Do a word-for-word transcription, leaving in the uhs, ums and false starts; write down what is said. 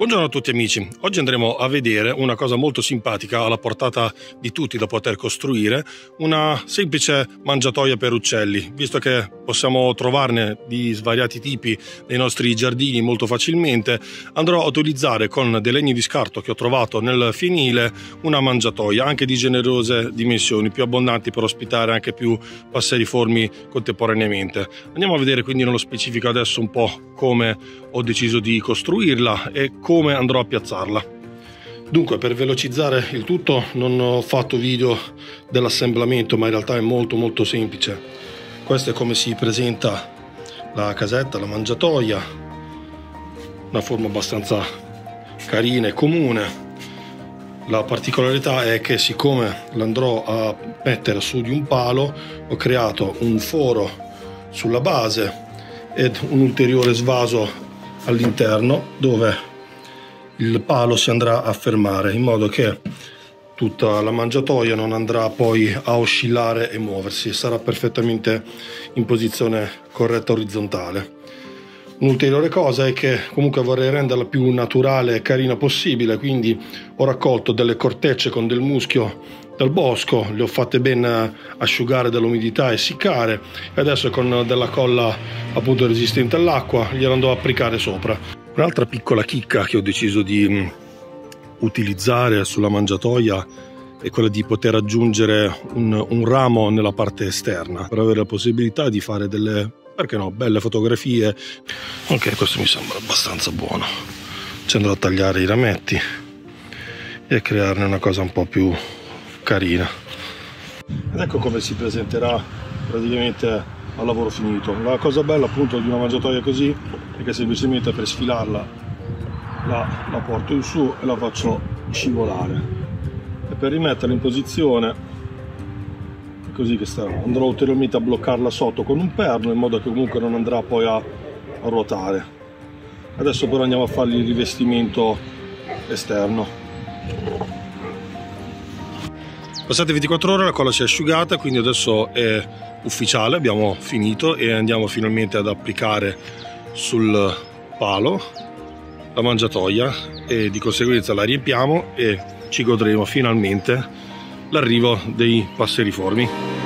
Buongiorno a tutti amici, oggi andremo a vedere una cosa molto simpatica alla portata di tutti da poter costruire, una semplice mangiatoia per uccelli, visto che possiamo trovarne di svariati tipi nei nostri giardini molto facilmente. Andrò a utilizzare con dei legni di scarto che ho trovato nel fienile una mangiatoia anche di generose dimensioni, più abbondanti per ospitare anche più passeriformi contemporaneamente. Andiamo a vedere quindi nello specifico adesso un po' come ho deciso di costruirla e come andrò a piazzarla. Dunque, per velocizzare il tutto non ho fatto video dell'assemblamento, ma in realtà è molto molto semplice. Questo è come si presenta la casetta, la mangiatoia, una forma abbastanza carina e comune. La particolarità è che siccome l'andrò a mettere su di un palo, ho creato un foro sulla base ed un ulteriore svaso all'interno dove il palo si andrà a fermare, in modo che tutta la mangiatoia non andrà poi a oscillare e muoversi, sarà perfettamente in posizione corretta orizzontale. Un'ulteriore cosa è che comunque vorrei renderla più naturale e carina possibile, quindi ho raccolto delle cortecce con del muschio dal bosco, le ho fatte ben asciugare dall'umidità e essiccare, e adesso con della colla appunto resistente all'acqua gliela andrò a applicare sopra. Un'altra piccola chicca che ho deciso di utilizzare sulla mangiatoia è quella di poter aggiungere un, un ramo nella parte esterna per avere la possibilità di fare delle, perché no, belle fotografie. Ok, questo mi sembra abbastanza buono. Ci andrò a tagliare i rametti e a crearne una cosa un po' più carina. Ed ecco come si presenterà praticamente al lavoro finito. La cosa bella appunto di una mangiatoia così è che semplicemente per sfilarla la, la porto in su e la faccio scivolare, e per rimetterla in posizione è così che starà. Andrò ulteriormente a bloccarla sotto con un perno, in modo che comunque non andrà poi a, a ruotare. Adesso però andiamo a fargli il rivestimento esterno. Passate ventiquattro ore, la colla si è asciugata, quindi adesso è ufficiale, abbiamo finito e andiamo finalmente ad applicare sul palo la mangiatoia e di conseguenza la riempiamo e ci godremo finalmente l'arrivo dei passeriformi.